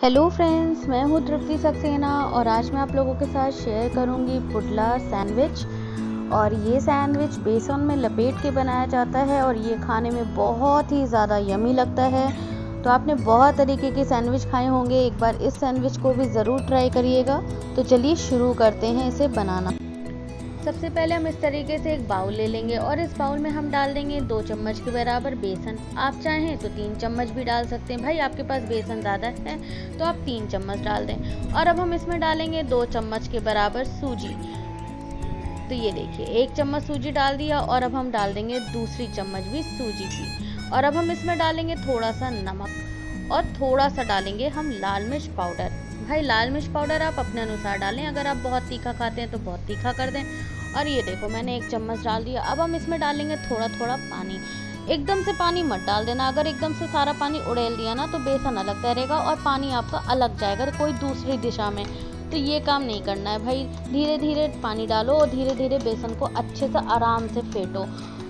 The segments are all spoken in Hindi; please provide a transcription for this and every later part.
हेलो फ्रेंड्स, मैं हूँ तृप्ति सक्सेना और आज मैं आप लोगों के साथ शेयर करूँगी पुडला सैंडविच। और ये सैंडविच बेसन में लपेट के बनाया जाता है और ये खाने में बहुत ही ज़्यादा यमी लगता है। तो आपने बहुत तरीके के सैंडविच खाए होंगे, एक बार इस सैंडविच को भी ज़रूर ट्राई करिएगा। तो चलिए शुरू करते हैं इसे बनाना। सबसे पहले हम इस तरीके से एक बाउल ले लेंगे और इस बाउल में हम डाल देंगे 2 चम्मच के बराबर बेसन। आप चाहें तो 3 चम्मच भी डाल सकते हैं। भाई आपके पास बेसन ज़्यादा है तो आप 3 चम्मच डाल दें। और अब हम इसमें डालेंगे 2 चम्मच के बराबर सूजी। तो ये देखिए 1 चम्मच सूजी डाल दिया और अब हम डाल देंगे दूसरी चम्मच भी सूजी की। और अब हम इसमें डालेंगे थोड़ा सा नमक और थोड़ा सा डालेंगे हम लाल मिर्च पाउडर। भाई लाल मिर्च पाउडर आप अपने अनुसार डालें, अगर आप बहुत तीखा खाते हैं तो बहुत तीखा कर दें। और ये देखो मैंने 1 चम्मच डाल दिया। अब हम इसमें डालेंगे थोड़ा थोड़ा पानी। एकदम से पानी मत डाल देना, अगर एकदम से सारा पानी उड़ेल दिया ना तो बेसन अलग तैरेगा और पानी आपका अलग जाएगा कोई दूसरी दिशा में। तो ये काम नहीं करना है भाई, धीरे धीरे पानी डालो और धीरे धीरे बेसन को अच्छे से आराम से फेंटो।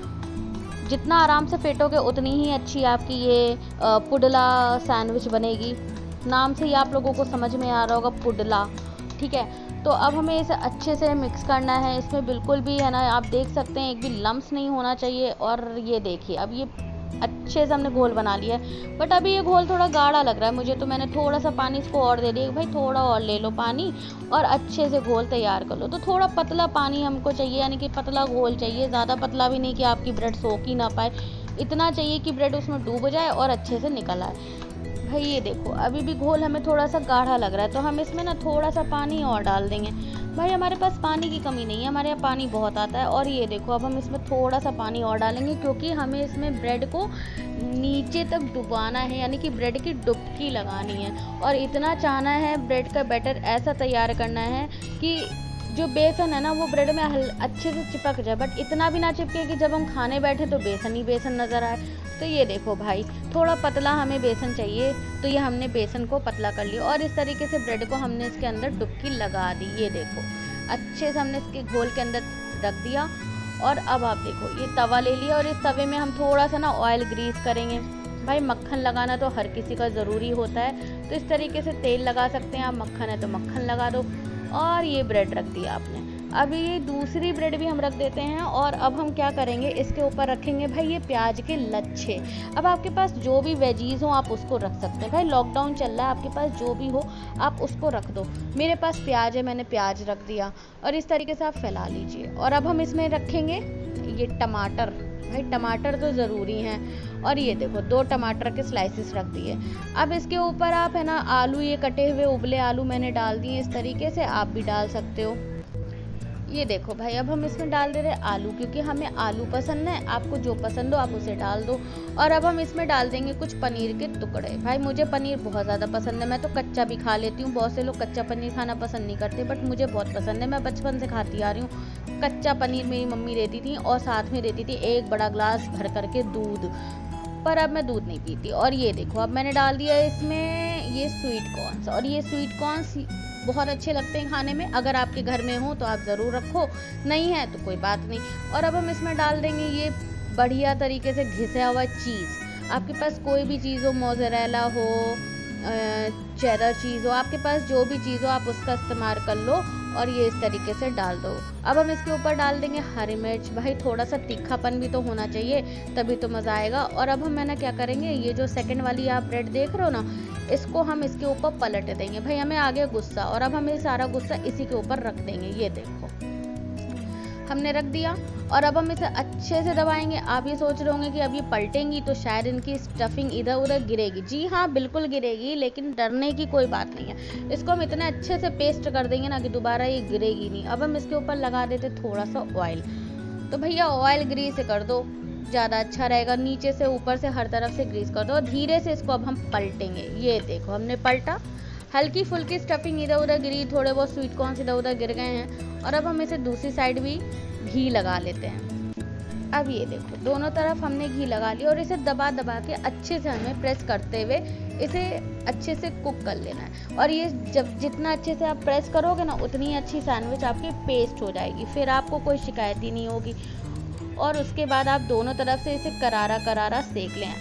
जितना आराम से फेंटोगे उतनी ही अच्छी आपकी ये पुडला सैंडविच बनेगी। नाम से ही आप लोगों को समझ में आ रहा होगा पुडला, ठीक है। तो अब हमें इसे अच्छे से मिक्स करना है। इसमें बिल्कुल भी है ना, आप देख सकते हैं एक भी लम्स नहीं होना चाहिए। और ये देखिए अब ये अच्छे से हमने घोल बना लिया है, बट अभी ये घोल थोड़ा गाढ़ा लग रहा है मुझे, तो मैंने थोड़ा सा पानी इसको और दे दिया। भाई थोड़ा और ले लो पानी और अच्छे से घोल तैयार कर लो। तो थोड़ा पतला पानी हमको चाहिए, यानी कि पतला घोल चाहिए, ज़्यादा पतला भी नहीं कि आपकी ब्रेड सोख ही ना पाए। इतना चाहिए कि ब्रेड उसमें डूब जाए और अच्छे से निकल आए। भाई ये देखो अभी भी घोल हमें थोड़ा सा गाढ़ा लग रहा है, तो हम इसमें ना थोड़ा सा पानी और डाल देंगे। भाई हमारे पास पानी की कमी नहीं है, हमारे यहाँ पानी बहुत आता है। और ये देखो अब हम इसमें थोड़ा सा पानी और डालेंगे, क्योंकि हमें इसमें ब्रेड को नीचे तक डुबाना है, यानी कि ब्रेड की डुबकी लगानी है। और इतना चाहना है ब्रेड का बैटर ऐसा तैयार करना है कि जो बेसन है ना वो ब्रेड में अच्छे से चिपक जाए, बट इतना भी ना चिपके कि जब हम खाने बैठे तो बेसन ही बेसन नज़र आए। तो ये देखो भाई थोड़ा पतला हमें बेसन चाहिए, तो ये हमने बेसन को पतला कर लिया और इस तरीके से ब्रेड को हमने इसके अंदर डुबकी लगा दी। ये देखो अच्छे से हमने इसके घोल के अंदर रख दिया। और अब आप देखो ये तवा ले लिया और इस तवे में हम थोड़ा सा ना ऑयल ग्रीस करेंगे। भाई मक्खन लगाना तो हर किसी का ज़रूरी होता है, तो इस तरीके से तेल लगा सकते हैं आप, मक्खन है तो मक्खन लगा दो। और ये ब्रेड रख दिया आपने। अब ये दूसरी ब्रेड भी हम रख देते हैं और अब हम क्या करेंगे इसके ऊपर रखेंगे भाई ये प्याज के लच्छे। अब आपके पास जो भी वेजीज हो आप उसको रख सकते हैं। भाई लॉकडाउन चल रहा है, आपके पास जो भी हो आप उसको रख दो। मेरे पास प्याज है, मैंने प्याज रख दिया और इस तरीके से आप फैला लीजिए। और अब हम इसमें रखेंगे ये टमाटर। भाई टमाटर तो ज़रूरी हैं। और ये देखो 2 टमाटर के स्लाइसेस रख दिए। अब इसके ऊपर आप है ना आलू, ये कटे हुए उबले आलू मैंने डाल दिए इस तरीके से, आप भी डाल सकते हो। ये देखो भाई अब हम इसमें डाल दे रहे आलू, क्योंकि हमें आलू पसंद है, आपको जो पसंद हो आप उसे डाल दो। और अब हम इसमें डाल देंगे कुछ पनीर के टुकड़े। भाई मुझे पनीर बहुत ज़्यादा पसंद है, मैं तो कच्चा भी खा लेती हूँ। बहुत से लोग कच्चा पनीर खाना पसंद नहीं करते, बट मुझे बहुत पसंद है, मैं बचपन से खाती आ रही हूँ। कच्चा पनीर मेरी मम्मी देती थी और साथ में देती थी 1 बड़ा ग्लास भर करके दूध, पर अब मैं दूध नहीं पीती। और ये देखो अब मैंने डाल दिया इसमें ये स्वीट कॉर्न्स। और ये स्वीट कॉर्न्स बहुत अच्छे लगते हैं खाने में, अगर आपके घर में हो तो आप ज़रूर रखो, नहीं है तो कोई बात नहीं। और अब हम इसमें डाल देंगे ये बढ़िया तरीके से घिसा हुआ चीज़। आपके पास कोई भी चीज़ हो, मोज़रेला हो, चेडर चीज़ हो, आपके पास जो भी चीज़ हो आप उसका इस्तेमाल कर लो और ये इस तरीके से डाल दो। अब हम इसके ऊपर डाल देंगे हरी मिर्च। भाई थोड़ा सा तीखापन भी तो होना चाहिए, तभी तो मज़ा आएगा। और अब हम है ना क्या करेंगे, ये जो सेकंड वाली आप ब्रेड देख रहे हो ना, इसको हम इसके ऊपर पलट देंगे। भाई हमें आ गया गुस्सा और अब हमें सारा गुस्सा इसी के ऊपर रख देंगे। ये देखो हमने रख दिया और अब हम इसे अच्छे से दबाएंगे। आप ये सोच रहे होंगे कि अब ये पलटेंगी तो शायद इनकी स्टफिंग इधर उधर गिरेगी। जी हाँ बिल्कुल गिरेगी, लेकिन डरने की कोई बात नहीं है। इसको हम इतने अच्छे से पेस्ट कर देंगे ना कि दोबारा ये गिरेगी नहीं। अब हम इसके ऊपर लगा देते थोड़ा सा ऑयल। तो भैया ऑयल ग्रीस कर दो, ज़्यादा अच्छा रहेगा। नीचे से ऊपर से हर तरफ से ग्रीस कर दो और धीरे से इसको अब हम पलटेंगे। ये देखो हमने पलटा, हल्की फुल्की स्टफिंग इधर उधर गिरी, थोड़े बहुत स्वीट कॉर्न इधर उधर गिर गए हैं। और अब हम इसे दूसरी साइड भी घी लगा लेते हैं। अब ये देखो दोनों तरफ हमने घी लगा लिया और इसे दबा दबा के अच्छे से हमें प्रेस करते हुए इसे अच्छे से कुक कर लेना है। और ये जब जितना अच्छे से आप प्रेस करोगे ना उतनी अच्छी सैंडविच आपकी पेस्ट हो जाएगी, फिर आपको कोई शिकायत ही नहीं होगी। और उसके बाद आप दोनों तरफ से इसे करारा करारा सेक लें।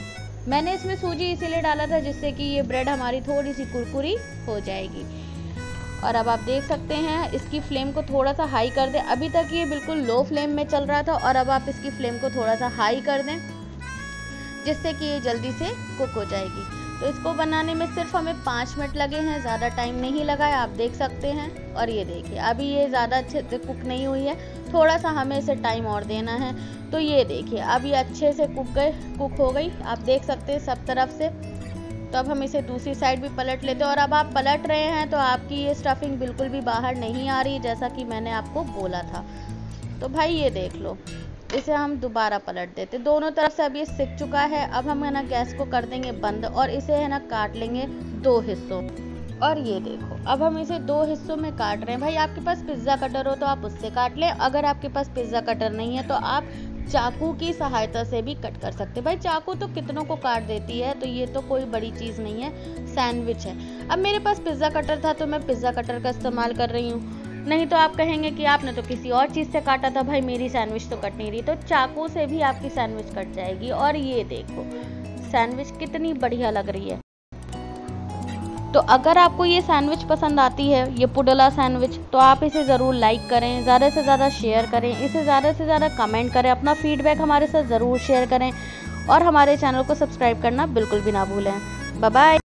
मैंने इसमें सूजी इसीलिए डाला था जिससे कि ये ब्रेड हमारी थोड़ी सी कुरकुरी हो जाएगी। और अब आप देख सकते हैं इसकी फ्लेम को थोड़ा सा हाई कर दें। अभी तक ये बिल्कुल लो फ्लेम में चल रहा था और अब आप इसकी फ्लेम को थोड़ा सा हाई कर दें जिससे कि ये जल्दी से कुक हो जाएगी। तो इसको बनाने में सिर्फ हमें 5 मिनट लगे हैं, ज़्यादा टाइम नहीं लगा है, आप देख सकते हैं। और ये देखिए अभी ये ज़्यादा अच्छे से कुक नहीं हुई है, थोड़ा सा हमें इसे टाइम और देना है। तो ये देखिए अब ये अच्छे से कुक हो गई, आप देख सकते हैं सब तरफ से। तो अब हम इसे दूसरी साइड भी पलट लेते हैं। और अब आप पलट रहे हैं तो आपकी ये स्टफिंग बिल्कुल भी बाहर नहीं आ रही जैसा कि मैंने आपको बोला था। तो भाई ये देख लो, इसे हम दोबारा पलट देते। दोनों तरफ से अब ये सिक चुका है। अब हम है ना गैस को कर देंगे बंद और इसे है ना काट लेंगे 2 हिस्सों। और ये देखो अब हम इसे 2 हिस्सों में काट रहे हैं। भाई आपके पास पिज्ज़ा कटर हो तो आप उससे काट लें, अगर आपके पास पिज्ज़ा कटर नहीं है तो आप चाकू की सहायता से भी कट कर सकते हैं। भाई चाकू तो कितनों को काट देती है, तो ये तो कोई बड़ी चीज़ नहीं है, सैंडविच है। अब मेरे पास पिज़्ज़ा कटर था तो मैं पिज़्ज़ा कटर का इस्तेमाल कर रही हूँ, नहीं तो आप कहेंगे कि आपने तो किसी और चीज़ से काटा था। भाई मेरी सैंडविच तो कट नहीं रही, तो चाकू से भी आपकी सैंडविच कट जाएगी। और ये देखो सैंडविच कितनी बढ़िया लग रही है। तो अगर आपको ये सैंडविच पसंद आती है, ये पुडला सैंडविच, तो आप इसे ज़रूर लाइक करें, ज़्यादा से ज़्यादा शेयर करें, इसे ज़्यादा से ज़्यादा कमेंट करें, अपना फीडबैक हमारे साथ ज़रूर शेयर करें और हमारे चैनल को सब्सक्राइब करना बिल्कुल भी ना भूलें। Bye bye.